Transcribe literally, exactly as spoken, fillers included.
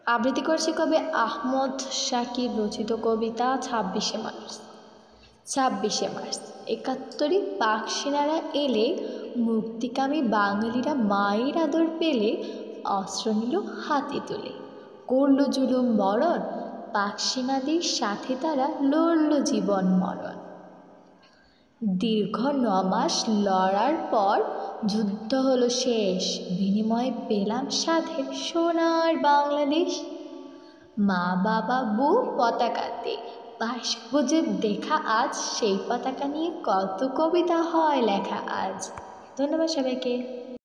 আবৃত্তি করছে কবি আহমদ শাকির রচিত কবিতা ছাব্বিশে মার্চ। ছাব্বিশে মার্চ একাত্তরে পাক সেনারা এলে মুক্তিকামী বাঙালিরা মায়ের আদর পেলে অস্ত্র নিল হাতে তুলে, করল জুলুম মরণ, পাক সেনাদের সাথে তারা লড়ল জীবন মরণ। দীর্ঘ নমাস লড়ার পর যুদ্ধ হলো শেষ, বিনিময়ে পেলাম স্বাধীন সোনার বাংলাদেশ। মা বাবা বউ পতাকাতে বাইশ বুঝে দেখা আজ, সেই পতাকা নিয়ে কত কবিতা হয় লেখা আজ। ধন্যবাদ সবাইকে।